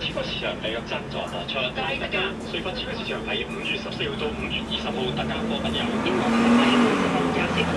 超級市場嚟個真咗播出，大特價！瑞發超級市場喺5月14號到5月20號特價貨品有英國牌米高斯風廿4